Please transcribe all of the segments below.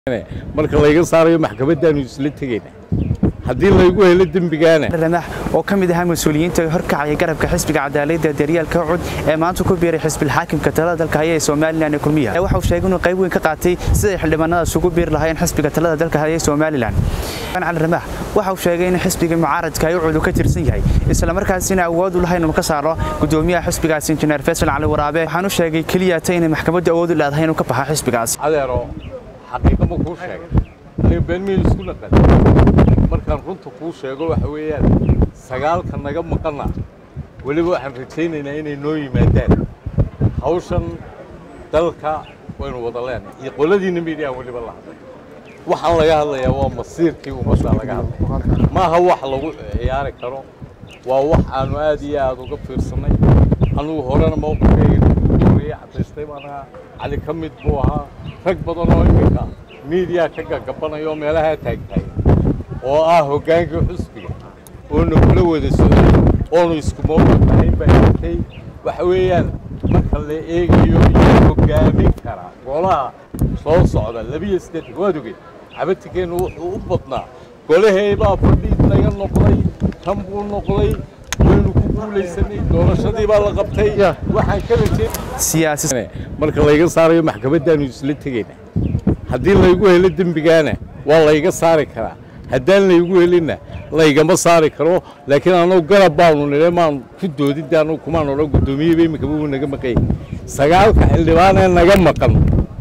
marka layga saarayo maxkamadan isla tagayna hadii laygu helo dambigaana ramax oo kamid ah mas'uuliyiinta horkacaya garabka xisbiga cadaaladda Daryaalka Cud ee maanta ku biiray xisbiga xaakimka talada dalka haya ee Soomaaliland ee kulmiya waxa uu sheegay inuu qayb weyn ka qaatay sida xildhibaanada isugu biir lahayn xisbiga talada dalka haya ee Soomaaliland aan ramax waxa uu sheegay in xisbiga mucaaradka ay Cud ka tirsan yahay isla markaasina awood u lahayn inuu ka saaro gudoomiyaha xisbigaas injineer Faisal Cali Waraabe waxaan u sheegay kaliya in maxkamadda awood u leedahay inuu ka baxo xisbigaas حقيقة ما كوش حاجة أنا بنمي السكولة قد مركان كنت كوش حاجة وحويا سجال كان نجم مقنع واللي هو حفرتين إن نوي مادان هوشن تلك وين وضلان يقول دي نبيدي أولي بالله وحلا الله يا هو مصير كي ومشى على جهة ما هو حلو يارك ترى ووح أنا أدي أدوك في السنة أنا هورنا موقف كي حتى استيمنا على كم يتبوها rag badan oo imika media ka gagabanayo meelaha taagtay oo ah hoggaanka xisbiga oo nugula wada socday oo isku moodayeen baatay waxa weeyaan marka la eegayo hoggaamin kara golaha soo socda 28 waadugay xabadkeen wuxuu u badnaa golaheeba fadhiid laga noqday tan buu noqday waynu ku guuleysanay doorashadii baa la qabtay waxaan ka rajay siyaasi marka layga saarayo maxkamadan isla tagayna hadii laygu helo dambigaana waa layga saari karaa hadaan laygu helina laygama saari karo laakiin anagu garab baanu nileemaan ku doodidaanu kuma nolo gudoomiye imika buu naga maqay sagaalka xildhibaan ee naga maqan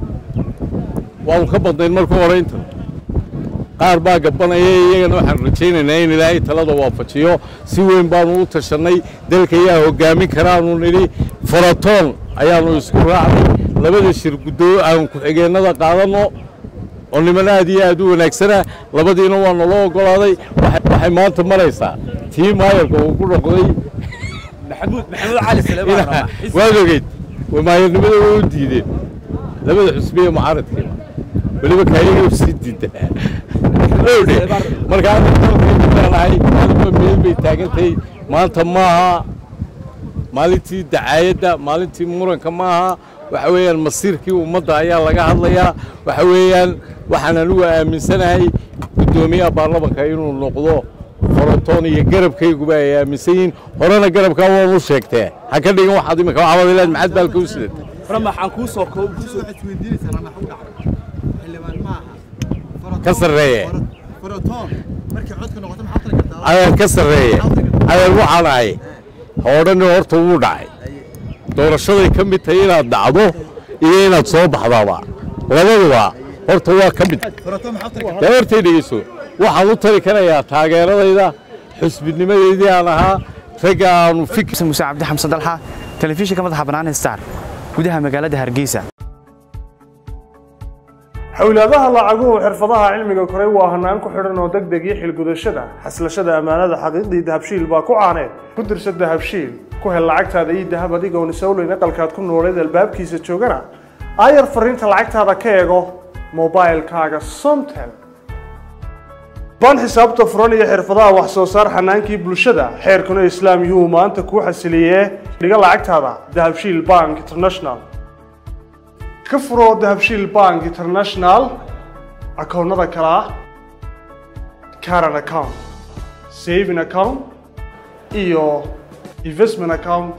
waa ka badnayn markuu horeynta qaar baa gabanaya iyagana waxaan rajaynaynaa in Ilaahay talada waafajiyo si weyn baanu u tashanay dalka ayaa hoggaamin karaanu nili faratoon ayaanu isku raacnay labada shir gudoo aan ku xigeenada qaadano oo nimanaadi aad u wanaagsana labadiina waa naloo ogolaaday waxay maanta maraysaa tii maayarka uu ku noqday maxamuud cali Salmaan waadoged maayarnimada uu diiday labada xisbiye mucaaradka waliba kaayiga u sii diiday marka aan bay taagantay maanta maaha maalintii dacaayada maalintii muranka maaha waxa weeyaan masiirkii ummadda ayaa laga hadlayaa waxa weeyaan waxaan anigu aaminsanahay gudoomiyaha baarlamaanka inuu noqdo faratoon iyo garabkayguba ay aaminsan yihiin horena garabka waan u sheegtay ha ka dhigin waxaad imika cabadilaad maxad baalka u sidatay ramaxan ku soo isweydiinaysaa ramax u dhacay xildhibaan maaha ka sarreeye faratoon markii codka noqoto maxaa tali kartaa ayaan ka sarreeye ayaan waxaan ahay hoorana horta wuu dhacay doorashaday ka mid tahay inaad dhacdo iyo inaad soo baxdaba labaduba horta waa ka mid faratoon maxaa tali kartaa hortay dhigeyso waxaan u tari karayaa taageeradayda xisbinimadeedii aan ahaa ragga aanu fikir Muuse Cabdi Xamsan Dalxa telefishinka madaxa bannaan Star gudaha magaalada Hargeysa hawlaadaha lacaguhu xirfadaha cilmiga koray waa hanaan ku xidhan oo degdeg iyo xilgudashada xaslashada amaanada xaqiiqdii dahabshiil baa ku caaneen ku dirsa dahabshiil ku hel lacagtaada iyo dahab adigoon isawleyn aqalkaad ku nooleed albaabkiisa joogana ayar fariinta lacagtaada ka eego mobilkaaga Somtel ban xisaabta furan iyo xirfadaha wax soo saar xanaankii bulshada xeerkuna islaam yuu maanta ku xasiliyee dhiga lacagtaada dahabshiil bank international ka furo dahabshiil bank international akoonnada kala current account saving account iyo investment account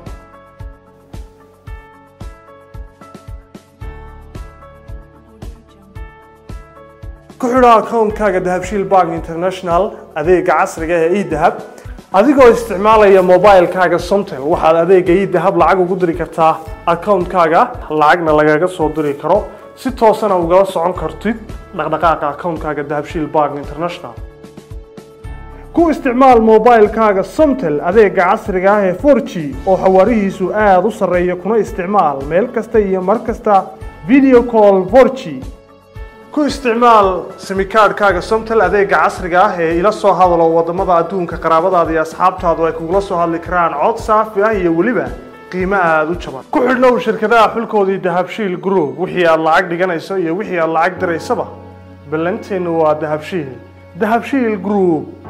ku xidho akoonkaaga dahabshiil bank international adeega casriga ah ee e-dahab adigoo isticmaalaya mobilkaaga Somtel waxaad adeega e-dahab lacag ugu diri kartaa akoonkaaga lacagna lagaga soo diri karo si toosana ugala socon kartid dhaqdhaqaaqa akoonkaaga dahabshiil bank international ku isticmaal mobilkaaga Somtel adeega casriga ah ee 4G oo xawaarihiisu aad u sarreeya kuna isticmaal meel kasta iyo mar kasta video call 4G ku isticmaal simikaadkaaga Somtel adeega casriga ah ee ila soo hadalo wadamada adduunka qaraabadaada iyo asxaabtaadu ay kugula soo hadli karaan cod saafi ah iyo waliba qiimo aad u jaban ku xidhnow shirkadaha xulkoodii dahabshiil group wixii aad lacag dhiganayso iyo wixii aad lacag diraysaba ballanteenu waa dahabshiil group